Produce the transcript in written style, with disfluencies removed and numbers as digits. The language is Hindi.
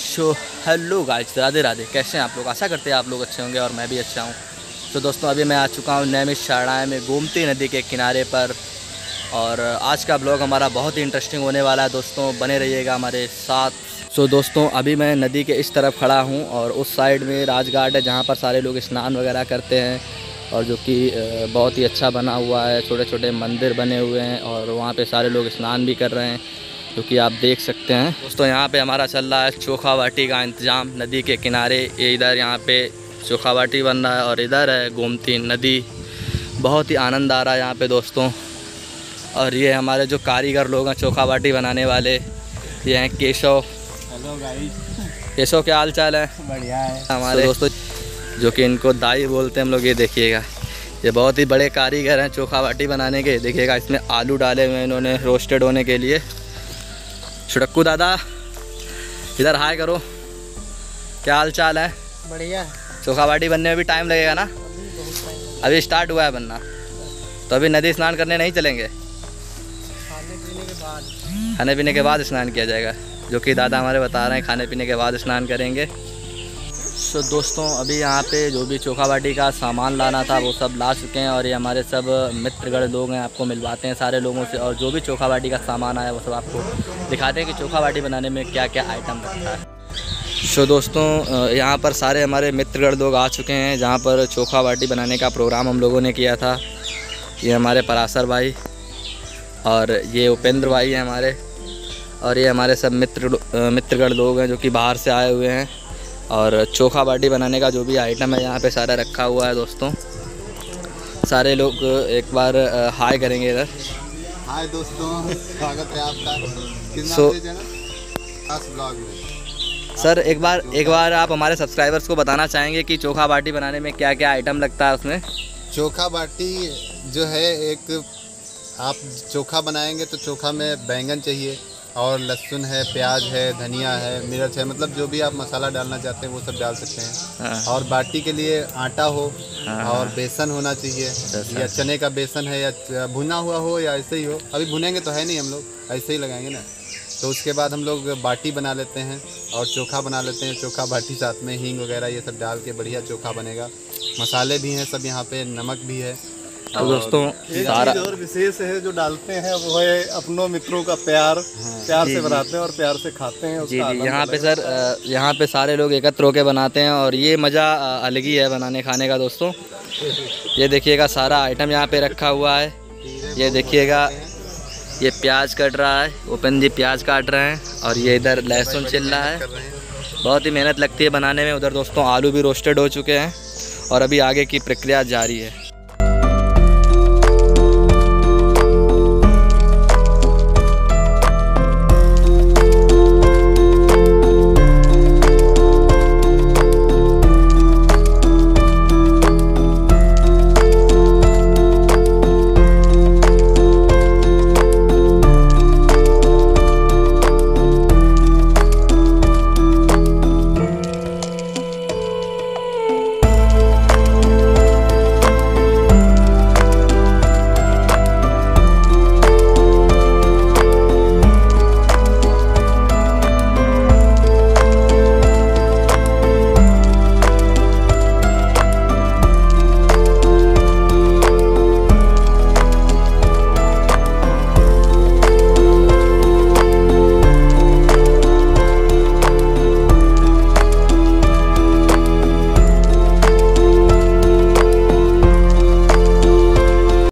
सो हेलो गाइस, राधे राधे। कैसे हैं आप लोग? आशा करते हैं आप लोग अच्छे होंगे और मैं भी अच्छा हूं। तो दोस्तों, अभी मैं आ चुका हूं नैमिषारण्य में गोमती नदी के किनारे पर। और आज का ब्लॉग हमारा बहुत ही इंटरेस्टिंग होने वाला है दोस्तों, बने रहिएगा हमारे साथ। सो दोस्तों, अभी मैं नदी के इस तरफ खड़ा हूं और उस साइड में राजघाट है जहां पर सारे लोग स्नान वगैरह करते हैं, और जो कि बहुत ही अच्छा बना हुआ है। छोटे छोटे मंदिर बने हुए हैं और वहाँ पे सारे लोग स्नान भी कर रहे हैं, जो कि आप देख सकते हैं दोस्तों। यहाँ पे हमारा चल रहा है चोखा बाटी का इंतज़ाम नदी के किनारे। ये इधर यहाँ पे चोखा बाटी बन रहा है और इधर है गोमती नदी। बहुत ही आनंद आ रहा है यहाँ पे दोस्तों। और ये हमारे जो कारीगर लोग हैं चोखा बाटी बनाने वाले, ये हैं केशव। Hello guys. केशव, क्या हाल चाल है? बढ़िया है हमारे दोस्तों, जो कि इनको दाई बोलते हैं हम लोग। ये देखिएगा, ये बहुत ही बड़े कारीगर हैं चोखा बाटी बनाने के। देखिएगा, इसमें आलू डाले हुए हैं इन्होंने रोस्टेड होने के लिए। छुड़क्कू दादा, इधर हाय करो। क्या हाल चाल है? बढ़िया। चोखा बाटी बनने में भी टाइम लगेगा ना? अभी स्टार्ट हुआ है बनना, तो अभी नदी स्नान करने नहीं चलेंगे? खाने पीने के बाद स्नान किया जाएगा, जो कि दादा हमारे बता रहे हैं खाने पीने के बाद स्नान करेंगे। तो दोस्तों, अभी यहाँ पे जो भी चोखा बाटी का सामान लाना था वो सब ला चुके हैं, और ये हमारे सब मित्रगढ़ लोग हैं। आपको मिलवाते हैं सारे लोगों से, और जो भी चोखा बाटी का सामान आया वो सब आपको दिखाते हैं कि चोखा बाटी बनाने में क्या क्या आइटम लगता है। तो दोस्तों, यहाँ पर सारे हमारे मित्रगढ़ लोग आ चुके हैं जहाँ पर चोखा बाटी बनाने का प्रोग्राम हम लोगों ने किया था। ये हमारे पराशर भाई और ये उपेंद्र भाई हैं हमारे, और ये हमारे सब मित्रगढ़ लोग हैं जो कि बाहर से आए हुए हैं। और चोखा बाटी बनाने का जो भी आइटम है यहाँ पे सारा रखा हुआ है दोस्तों। सारे लोग एक बार हाय करेंगे इधर। हाय दोस्तों, स्वागत है आपका ब्लॉग में। सर, एक बार आप हमारे सब्सक्राइबर्स को बताना चाहेंगे कि चोखा बाटी बनाने में क्या क्या आइटम लगता है उसमें? चोखा बाटी जो है, एक आप चोखा बनाएंगे तो चोखा में बैंगन चाहिए, और लहसुन है, प्याज है, धनिया है, मिर्च है, मतलब जो भी आप मसाला डालना चाहते हैं वो सब डाल सकते हैं। और बाटी के लिए आटा हो और बेसन होना चाहिए, या चने का बेसन है, या भुना हुआ हो, या ऐसे ही हो। अभी भुनेंगे तो है नहीं, हम लोग ऐसे ही लगाएंगे ना। तो उसके बाद हम लोग बाटी बना लेते हैं और चोखा बना लेते हैं। चोखा बाटी साथ में हींग वगैरह ये सब डाल के बढ़िया चोखा बनेगा। मसाले भी हैं सब यहाँ पे, नमक भी है। तो दोस्तों, सारा और विशेष है जो डालते हैं वो है अपनों मित्रों का प्यार। प्यार से बनाते हैं और प्यार से खाते हैं। जी जी, यहाँ पे सर, यहाँ पे सारे लोग एकत्र होकर बनाते हैं और ये मज़ा अलग ही है बनाने खाने का दोस्तों। ये देखिएगा, सारा आइटम यहाँ पे रखा हुआ है। ये देखिएगा, ये प्याज कट रहा है, ओपन जी प्याज काट रहे हैं, और ये इधर लहसुन छिल रहा है। बहुत ही मेहनत लगती है बनाने में। उधर दोस्तों आलू भी रोस्टेड हो चुके हैं और अभी आगे की प्रक्रिया जारी है।